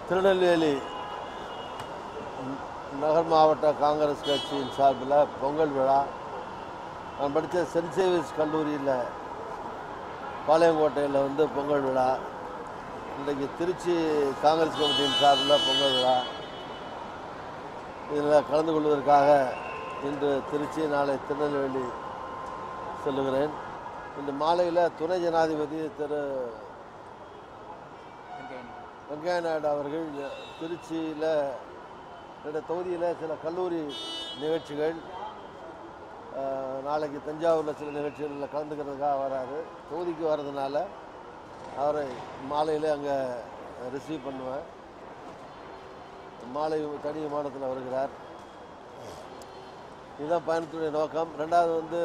திருநெல்வேலி நகர் மாவட்ட காங்கிரஸ் கட்சியின் சார்பில் பொங்கல் விழா. நான் படித்த சென்ட் சேவியர்ஸ் கல்லூரியில் பாளையங்கோட்டையில் பொங்கல் விழா. இன்றைக்கு திருச்சி காங்கிரஸ் கமிட்டியின் சார்பில் பொங்கல் விழா. இதில் கலந்து கொள்வதற்காக இன்று திருச்சி, நாளை திருநெல்வேலி செல்லுகிறேன். இன்று மாலையில் துணை ஜனாதிபதி திரு வெங்கையா நாயுடு அவர்கள் திருச்சியில் தொகுதியில் சில கல்லூரி நிகழ்ச்சிகள், நாளைக்கு தஞ்சாவூரில் சில நிகழ்ச்சிகளில் கலந்துக்கிறதுக்காக வராரு. தொகுதிக்கு வர்றதுனால அவரை மாலையில் அங்கே ரிசீவ் பண்ணுவேன். மாலை தனி விமானத்தில் வருகிறார். இதுதான் பயணத்துடைய நோக்கம். ரெண்டாவது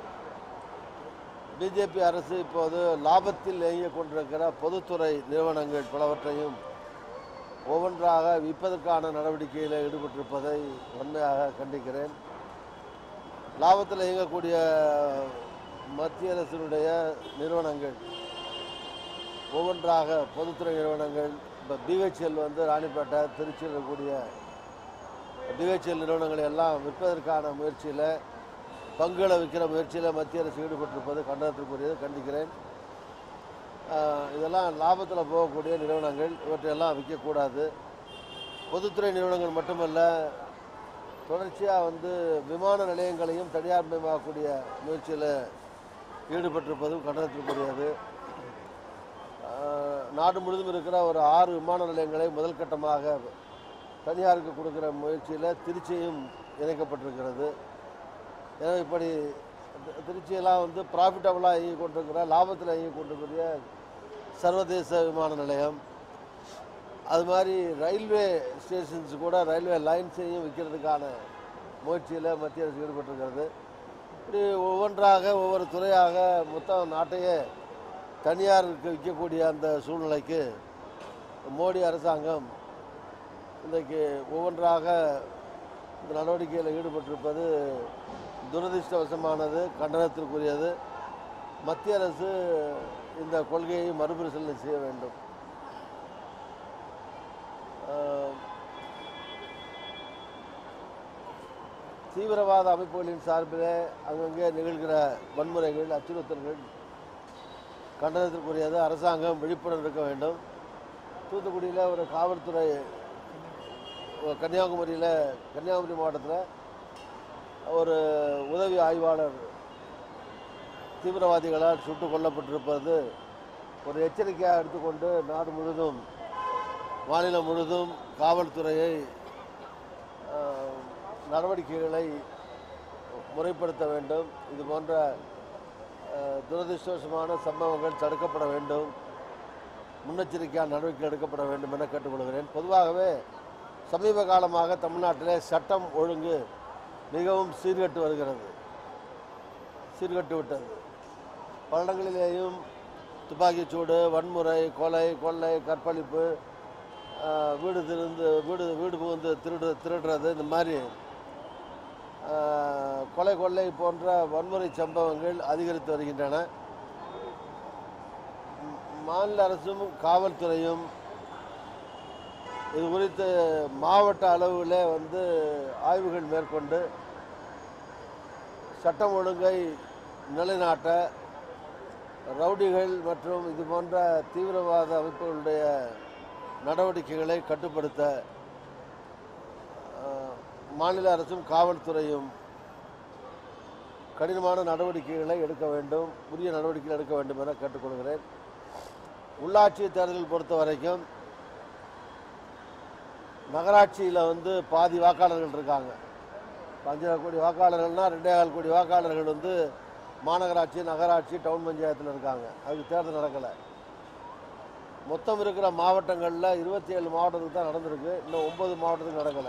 பிஜேபி அரசு இப்போது லாபத்தில் இயங்கிக் கொண்டிருக்கிற பொதுத்துறை நிறுவனங்கள் பலவற்றையும் ஒவ்வொன்றாக விற்பதற்கான நடவடிக்கையில் ஈடுபட்டிருப்பதை வன்மையாக கண்டிக்கிறேன். லாபத்தில் இயங்கக்கூடிய மத்திய அரசினுடைய நிறுவனங்கள் ஒவ்வொன்றாக பொதுத்துறை நிறுவனங்கள், இப்போ பிஹெச்எல் ராணிப்பேட்டை, திருச்சியில் இருக்கக்கூடிய பிஹெச்எல் நிறுவனங்களை எல்லாம் விற்பதற்கான முயற்சியில், பங்குகளை விற்கிற முயற்சியில் மத்திய அரசு ஈடுபட்டிருப்பது கண்டனத்திற்குரியது, கண்டிக்கிறேன். இதெல்லாம் லாபத்தில் போகக்கூடிய நிறுவனங்கள், இவற்றையெல்லாம் விற்கக்கூடாது. பொதுத்துறை நிறுவனங்கள் மட்டுமல்ல, தொடர்ச்சியாக விமான நிலையங்களையும் தனியார் மயமாக்கக்கூடிய முயற்சியில் ஈடுபட்டிருப்பதும் கண்டனத்திற்குரியது. நாடு முழுவதும் இருக்கிற ஒரு 6 விமான நிலையங்களை முதல் கட்டமாக தனியாருக்கு கொடுக்குற முயற்சியில் திருச்சியும் இணைக்கப்பட்டிருக்கிறது. ஏன்னா இப்படி திருச்சியெல்லாம் ப்ராஃபிட்டபுளாக இயங்கி கொண்டிருக்கிற, லாபத்தில் இயங்கி கொண்டிருக்கிற சர்வதேச விமான நிலையம், அது மாதிரி ரயில்வே ஸ்டேஷன்ஸ் கூட ரயில்வே லைன்ஸையும் விற்கிறதுக்கான முயற்சியில் மத்திய அரசு ஈடுபட்டிருக்கிறது. இப்படி ஒவ்வொன்றாக ஒவ்வொரு துறையாக மொத்தம் நாட்டையே தனியாருக்கு விற்கக்கூடிய அந்த சூழ்நிலைக்கு மோடி அரசாங்கம் இன்றைக்கு ஒவ்வொன்றாக இந்த நடவடிக்கையில் ஈடுபட்டிருப்பது துரதிருஷ்டவசமானது, கண்டனத்திற்குரியது. மத்திய அரசு இந்த கொள்கையை மறுபரிசீலனை செய்ய வேண்டும். தீவிரவாத அமைப்புகளின் சார்பில் அங்கங்கே நிகழ்கிற வன்முறைகள், அச்சுறுத்தல்கள் கண்டனத்திற்குரியது. அரசாங்கம் விழிப்புணர்வு இருக்க வேண்டும். தூத்துக்குடியில் ஒரு காவல்துறை, கன்னியாகுமரி மாவட்டத்தில் ஒரு உதவி ஆய்வாளர் தீவிரவாதிகளால் சுட்டுக் கொல்லப்பட்டிருப்பது ஒரு எச்சரிக்கையாக எடுத்துக்கொண்டு நாடு முழுவதும், மாநிலம் முழுவதும் காவல்துறையை நடவடிக்கைகளை முறைப்படுத்த வேண்டும். இது போன்ற துரதிருஷ்டவசமான சம்பவங்கள் தடுக்கப்பட வேண்டும், முன்னெச்சரிக்கையான நடவடிக்கை எடுக்கப்பட வேண்டும் என கேட்டுக்கொள்கிறேன். பொதுவாகவே சமீப காலமாக தமிழ்நாட்டிலே சட்டம் ஒழுங்கு மிகவும் சீர்கட்டு விட்டது. பல இடங்களிலேயும் துப்பாக்கிச்சூடு, வன்முறை, கொலை, கொள்ளை, கற்பழிப்பு, வீடு புகுந்து திருடுறது, இந்த மாதிரி கொலை, கொள்ளை போன்ற வன்முறை சம்பவங்கள் அதிகரித்து வருகின்றன. மாநில அரசும் காவல்துறையும் இது குறித்து மாவட்ட அளவில் ஆய்வுகள் மேற்கொண்டு சட்டம் ஒழுங்கை நிலைநாட்ட, ரவுடிகள் மற்றும் இது போன்ற தீவிரவாத அமைப்புகளுடைய நடவடிக்கைகளை கட்டுப்படுத்த மாநில அரசும் காவல்துறையும் கடினமான நடவடிக்கைகளை எடுக்க வேண்டும், உரிய நடவடிக்கைகள் எடுக்க வேண்டும் என கேட்டுக்கொள்கிறேன். உள்ளாட்சி தேர்தல் பொறுத்த வரைக்கும் நகராட்சியில் பாதி வாக்காளர்கள் இருக்காங்க. 5.5 கோடி வாக்காளர்கள்னால் 2.25 கோடி வாக்காளர்கள் மாநகராட்சி, நகராட்சி, டவுன் பஞ்சாயத்தில் இருக்காங்க. அதுக்கு தேர்தல் நடக்கலை. மொத்தம் இருக்கிற மாவட்டங்களில் 27 மாவட்டத்துக்கு தான் நடந்திருக்கு. இன்னும் 9 மாவட்டத்துக்கு நடக்கலை.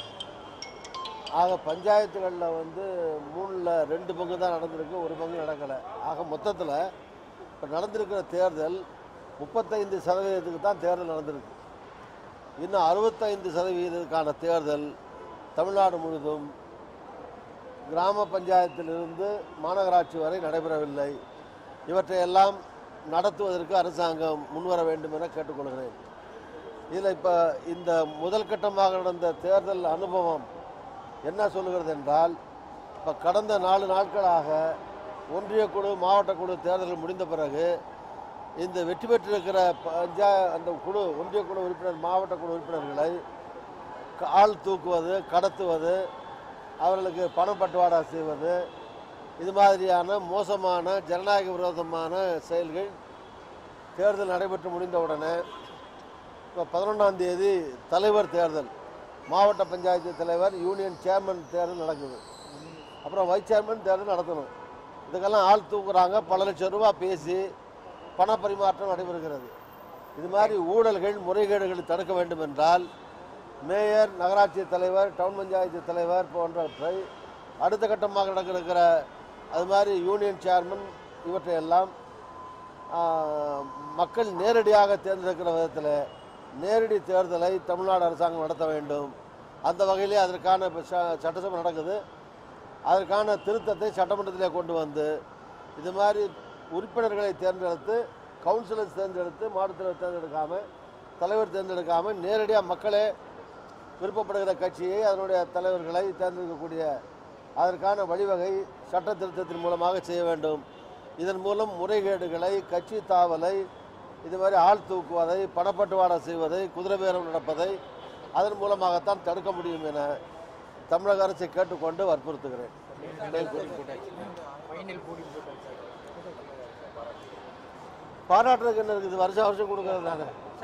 ஆக பஞ்சாயத்துகளில் 3ல் 2 பங்கு தான் நடந்திருக்கு, 1 பங்கு நடக்கலை. ஆக மொத்தத்தில் இப்போ நடந்திருக்கிற தேர்தல் 35% தான் தேர்தல் நடந்திருக்கு. இன்னும் 65% தேர்தல் தமிழ்நாடு முழுவதும் கிராம பஞ்சாயத்திலிருந்து மாநகராட்சி வரை நடைபெறவில்லை. இவற்றையெல்லாம் நடத்துவதற்கு அரசாங்கம் முன்வர வேண்டும் என கேட்டுக்கொள்கிறேன். இதில் இப்போ இந்த முதல் கட்டமாக நடந்த தேர்தல் அனுபவம் என்ன சொல்லுகிறது என்றால், இப்போ கடந்த 4 நாட்களாக ஒன்றிய குழு மாவட்ட குழு தேர்தல்கள் முடிந்த பிறகு இந்த வெற்றி பெற்றிருக்கிற அந்த குழு ஒன்றிய குழு உறுப்பினர் மாவட்ட குழு உறுப்பினர்களை ஆள் தூக்குவது, கடத்துவது, அவர்களுக்கு பணம் பட்டுவாடா செய்வது, இது மாதிரியான மோசமான ஜனநாயக விரோதமான செயல்கள் தேர்தல் நடைபெற்று முடிந்தவுடனே இப்போ 11ஆம் தேதி தலைவர் தேர்தல், மாவட்ட பஞ்சாயத்து தலைவர், யூனியன் சேர்மன் தேர்தல் நடக்குது. அப்புறம் வைஸ் சேர்மன் தேர்தல் நடத்தணும். இதுக்கெல்லாம் ஆள் தூக்குறாங்க. பல லட்சம் ரூபா பேசி பண பரிமாற்றம் நடைபெறுகிறது. இது மாதிரி ஊழல்கள், முறைகேடுகளை தடுக்க வேண்டும் என்றால் மேயர், நகராட்சி தலைவர், டவுன் பஞ்சாயத்து தலைவர் போன்றவற்றை அடுத்த கட்டமாக நடக்கிற அது மாதிரி யூனியன் சேர்மன் இவற்றையெல்லாம் மக்கள் நேரடியாக தேர்ந்தெடுக்கிற விதத்தில் நேரடி தேர்தலை தமிழ்நாடு அரசாங்கம் நடத்த வேண்டும். அந்த வகையிலே அதற்கான சட்டசபை நடக்குது. அதற்கான திருத்தத்தை சட்டமன்றத்திலே கொண்டு வந்து இது மாதிரி உறுப்பினர்களை தேர்ந்தெடுத்து, கவுன்சிலர்ஸ் தேர்ந்தெடுத்து, மாவட்டத்தில் தேர்ந்தெடுக்காமல், தலைவர் தேர்ந்தெடுக்காமல் நேரடியாக மக்களே விருப்பப்படுகிற கட்சியை, அதனுடைய தலைவர்களை தேர்ந்தெடுக்கக்கூடிய அதற்கான வழிவகை சட்ட திருத்தத்தின் மூலமாக செய்ய வேண்டும். இதன் மூலம் முறைகேடுகளை, கட்சி தாவலை, இது மாதிரி ஆள் தூக்குவதை, பணப்பட்டுவாடா செய்வதை, குதிரை பேரம் நடப்பதை அதன் மூலமாகத்தான் தடுக்க முடியும் என தமிழக அரசை கேட்டுக்கொண்டு வற்புறுத்துகிறேன். பாராட்டுறதுக்கு என்ன இருக்குது? வருஷம் கொடுக்கறது தானே.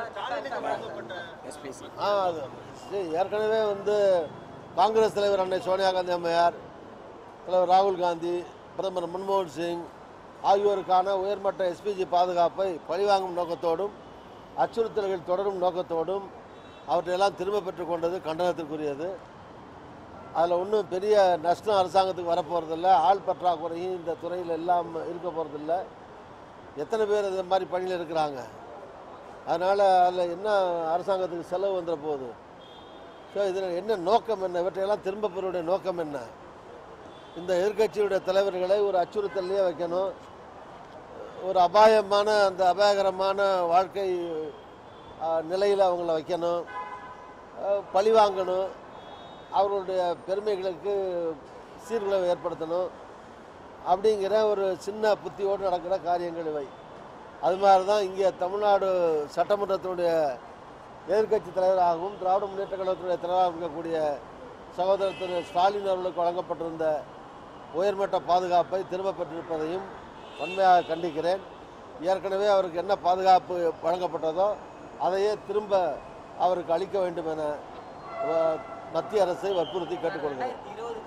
ஏற்கனவே காங்கிரஸ் தலைவர் அன்னை சோனியா காந்தி அம்மையார், தலைவர் ராகுல் காந்தி, பிரதமர் மன்மோகன் சிங் ஆகியோருக்கான உயர்மட்ட எஸ்பிஜி பாதுகாப்பை பழிவாங்கும் நோக்கத்தோடும் அச்சுறுத்தல்கள் தொடரும் நோக்கத்தோடும் அவற்றையெல்லாம் திரும்ப பெற்றுக்கொண்டது கண்டனத்திற்குரியது. அதில் ஒன்றும் பெரிய நஷ்டம் அரசாங்கத்துக்கு வரப்போகிறதில்ல. ஆள் பற்றாக்குறையும் இந்த துறையில் எல்லாம் இருக்க போகிறதில்ல. எத்தனை பேர் இது மாதிரி பணியில் இருக்கிறாங்க. அதனால் அதில் என்ன அரசாங்கத்துக்கு செலவு வந்துட போகுது. ஸோ இதில் என்ன நோக்கம் என்ன? இவற்றையெல்லாம் திரும்ப பெறுவடைய நோக்கம் என்ன? இந்த எதிர்கட்சியுடைய தலைவர்களை ஒரு அச்சுறுத்தல்லையே வைக்கணும். ஒரு அபாயமான அந்த அபாயகரமான வாழ்க்கை நிலையில் அவங்கள வைக்கணும், பழி வாங்கணும், அவர்களுடைய பெருமைகளுக்கு சீர்குலைவை ஏற்படுத்தணும். அப்படிங்கிற ஒரு சின்ன புத்தியோடு நடக்கிற காரியங்கள் இவை. அது மாதிரி தான் இங்கே தமிழ்நாடு சட்டமன்றத்தினுடைய எதிர்கட்சி தலைவராகவும் திராவிட முன்னேற்ற கழகத்தினுடைய தலைவராக இருக்கக்கூடிய சகோதரர் திரு ஸ்டாலின் அவர்களுக்கு வழங்கப்பட்டிருந்த உயர்மட்ட பாதுகாப்பை திரும்ப பெற்றிருப்பதையும் வன்மையாக கண்டிக்கிறேன். ஏற்கனவே அவருக்கு என்ன பாதுகாப்பு வழங்கப்பட்டதோ அதையே திரும்ப அவருக்கு அளிக்க வேண்டும் என மத்திய அரசை வற்புறுத்தி கேட்டுக்கொள்கிறேன்.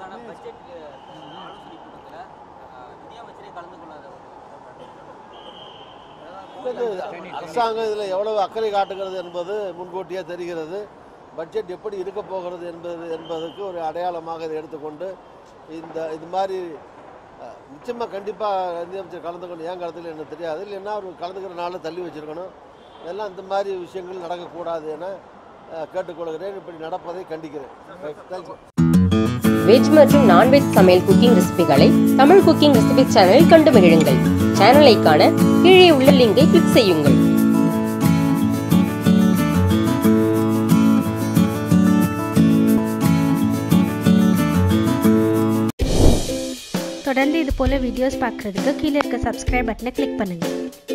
அரசாங்கம் இதில் எவ்வளவு அக்கறை காட்டுகிறது என்பது முன்கூட்டியே தெரிகிறது. பட்ஜெட் எப்படி இருக்க போகிறது என்பதற்கு ஒரு அடையாளமாக இதை எடுத்துக்கொண்டு இது மாதிரி நிச்சயமாக கண்டிப்பாக நிதியமைச்சர் கலந்து கொண்டு ஏன் கலந்துக்கல எனக்கு தெரியாது. இல்லைன்னா அவர் கலந்துக்கிற நாளில் தள்ளி வச்சுருக்கணும். இதெல்லாம் இந்த மாதிரி விஷயங்கள் நடக்கக்கூடாது என கேட்டுக்கொள்கிறேன். இப்படி நடப்பதை கண்டிக்கிறேன். தேங்க்யூ. வெஜ் மற்றும் நான்வெஜ் சமையல் குக்கிங் ரெசிபிகளை தமிழ் குக்கிங் ரெசிபி சேனலில் கண்டு மகிழுங்கள். சேனலை காண கீழே உள்ள லிங்கை கிளிக் செய்யுங்கள். தொடர்ந்து இது போல வீடியோஸ் பார்க்குறதுக்கு கீழே இருக்க சப்ஸ்கிரைப் பட்டனை கிளிக் பண்ணுங்கள்.